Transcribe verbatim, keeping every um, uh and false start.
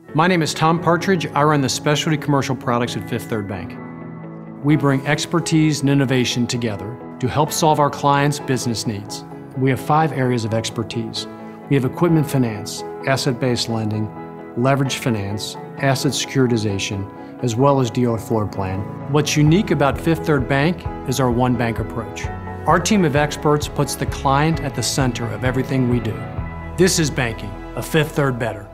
My name is Tom Partridge. I run the specialty commercial products at Fifth Third Bank. We bring expertise and innovation together to help solve our clients' business needs. We have five areas of expertise. We have equipment finance, asset-based lending, leverage finance, asset securitization, as well as dealer floor plan. What's unique about Fifth Third Bank is our one bank approach. Our team of experts puts the client at the center of everything we do. This is banking, a Fifth Third better.